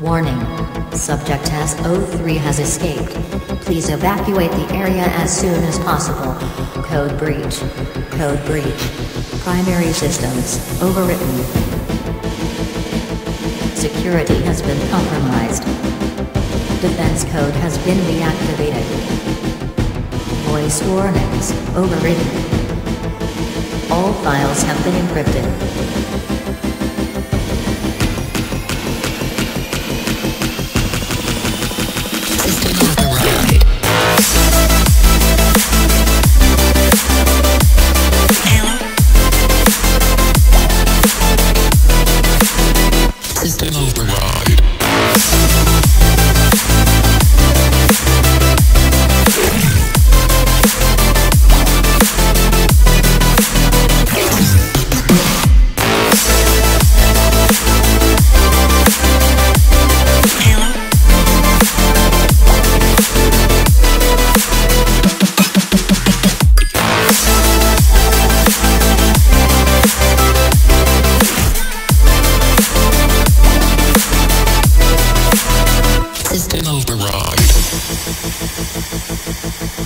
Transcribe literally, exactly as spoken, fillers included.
Warning. Subject S zero three has escaped. Please evacuate the area as soon as possible. Code breach. Code breach. Primary systems overwritten. Security has been compromised. Defense code has been deactivated. Voice warnings overridden. All files have been encrypted. System override. System override.